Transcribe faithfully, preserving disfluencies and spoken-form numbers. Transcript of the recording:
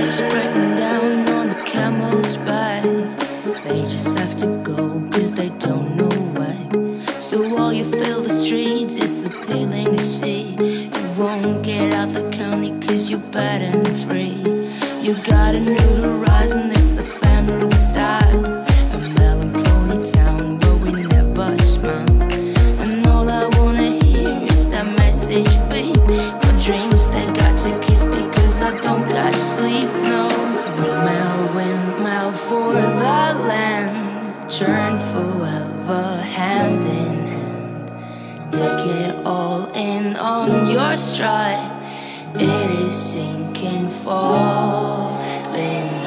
just breaking down on the camel's back. They just have to go cause they don't know why. So while you fill the streets, it's appealing to see. You won't get out the county cause you're bad and free. You got a new horizon, it's the family style. A melancholy town where we never smile. And all I wanna hear is that message beep. My dreams, they got to kiss because I don't got sleep, no. Windmill, windmill for the land. Turn forever hand in hand. Take it all in on your stride. It is sinking, falling